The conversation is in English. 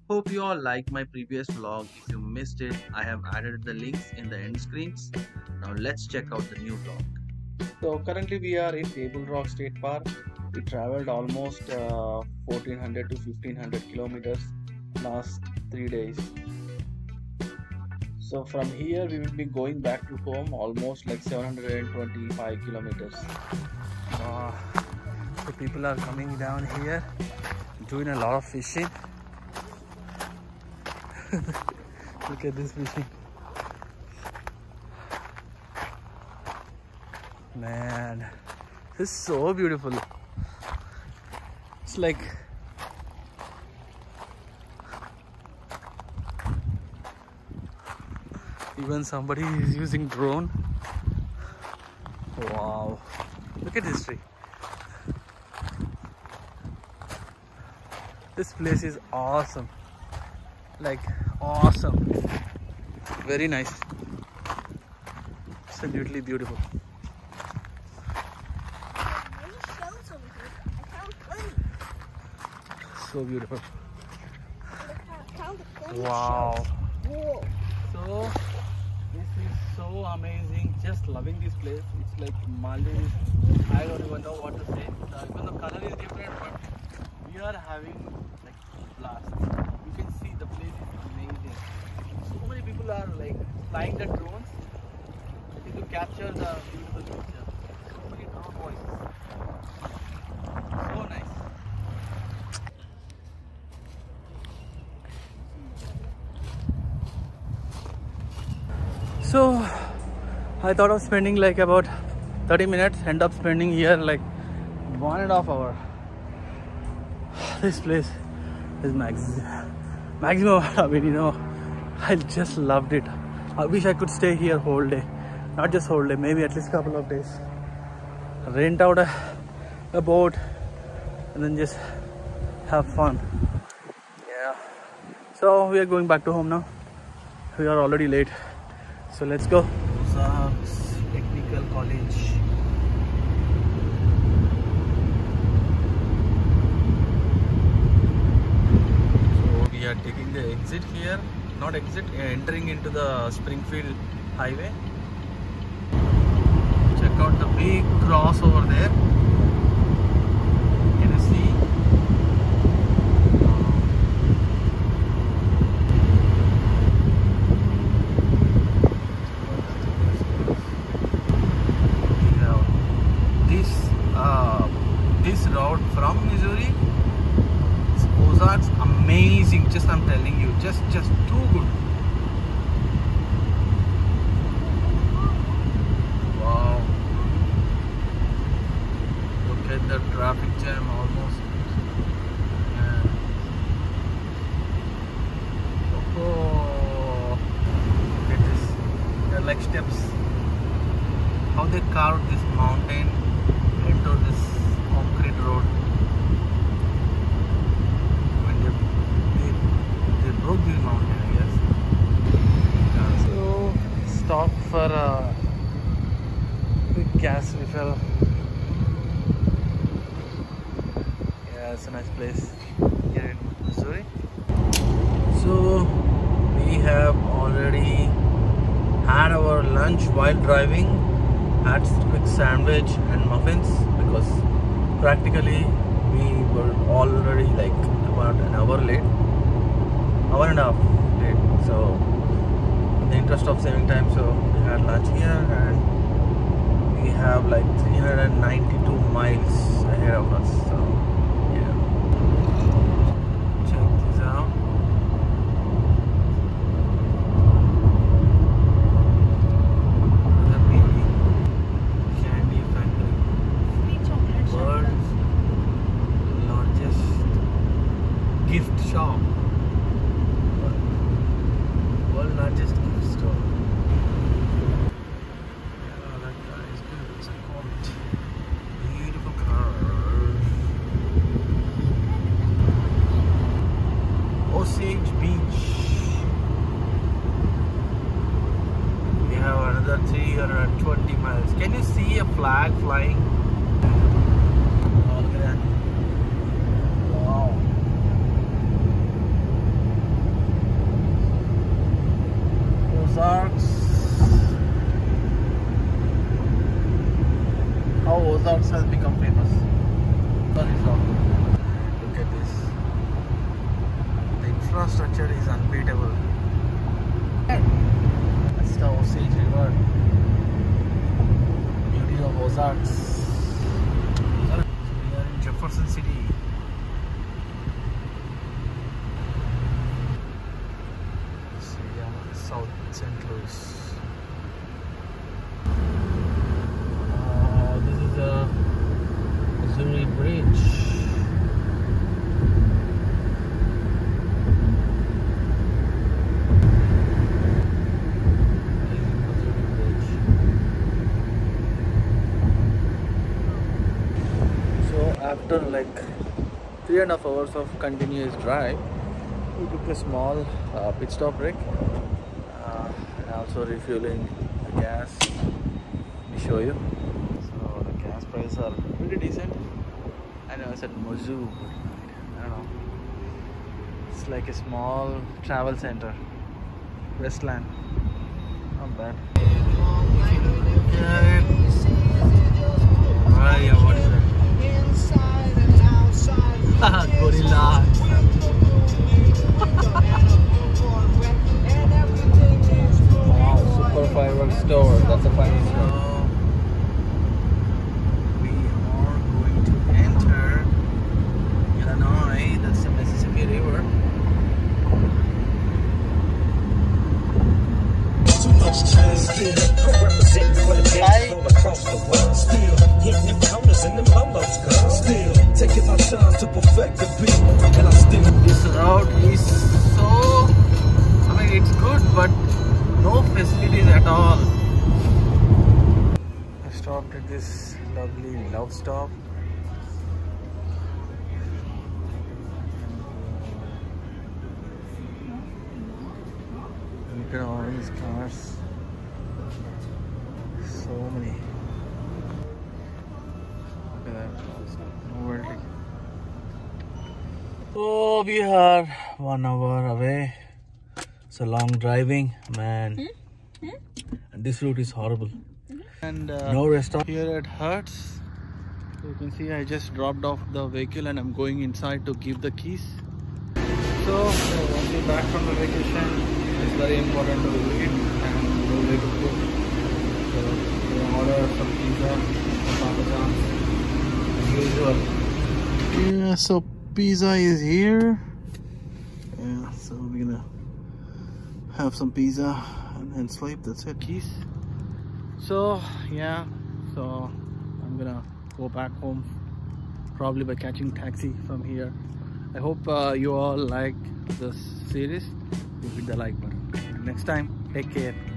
Hope you all like my previous vlog. If you missed it, I have added the links in the end screens. Now let's check out the new vlog. So currently we are in Table Rock State Park. We traveled almost 1400 to 1500 kilometers last 3 days. So from here we will be going back to home almost like 725 kilometers. So people are coming down here doing a lot of fishing. Look at this fishing. Man, this is so beautiful. It's like even somebody is using drone. Wow, look at this tree. This place is awesome, like awesome, very nice, absolutely beautiful. So beautiful. Wow. So this is so amazing. Just loving this place. It's like Maldives. I don't even know what to say. Even the color is different, but we are having like blast. You can see the place is amazing. So many people are like flying the drones to capture the beautiful picture. So many drone voices. So nice. So I thought of spending like about 30 minutes, end up spending here like 1.5 hours. This place is maximum. I mean, you know, I just loved it. I wish I could stay here whole day, not just whole day, maybe at least couple of days. Rent out a boat and then just have fun. Yeah. So we are going back to home now. We are already late. So let's go. Ozarks Technical College. So we are taking the exit here. Not exit, entering into the Springfield Highway. Check out the big cross over there. Can you see? This route from Missouri, Ozarks, amazing. Just I'm telling you, just too good. Wow! Look at the traffic jam almost. Oh, look at this. They're like steps. How they carved this mountain into this concrete road. When they broke this mountain, I guess. So stop for a quick gas refill. Yeah, it's a nice place here in Missouri. So we have already had our lunch while driving. Had quick sandwich and muffins because practically we were already like about an hour late, hour and a half late. So in the interest of saving time, so we had lunch here and we have like 392 miles ahead of us. So yeah, check this out. Gift shop. World largest gift store. Yeah, that car is good. It's a Colt. Beautiful car. Osage Beach. We have another 320 miles. Can you see a flag flying? Oh, look at that. Wow. infrastructure is unbeatable. That's the Osage River. Beauty of Ozarks. So we are in Jefferson City. So yeah, South St. Louis. This is a Missouri Bridge. After like 3.5 hours of continuous drive, we took a small pit stop break and also refueling the gas. Let me show you. So the gas prices are pretty decent. I know it's at Mizzou. I don't know. It's like a small travel center. Westland. Not bad. Yeah, what is that? Gorilla. Wow, Super Fireworks Store. That's a fine store. We are going to enter Illinois. That's the Mississippi River. Too much time still. I'm representing for the best all across the world. Still hitting them counters and them lolos, girl. Still taking my time to perfect the beat, and I still. This route is so. I mean, it's good, but no facilities at all. I stopped at this lovely Love Stop. Look at all these cars. So many. Look at that. Nowhere to. So we are 1 hour away. It's a long driving, man. And this route is horrible. And no rest stop here at Hertz. You can see I just dropped off the vehicle and I'm going inside to give the keys. So once you're back from the vacation, it's very important to eat and go way to cook. So we order some pizza, some parmesan, as usual. Yeah, so pizza is here. Yeah, so we're gonna have some pizza and then sleep. That's it. Keys. So yeah, so I'm gonna go back home probably by catching taxi from here. I hope you all like this series. Hit the like button. Next time, take care.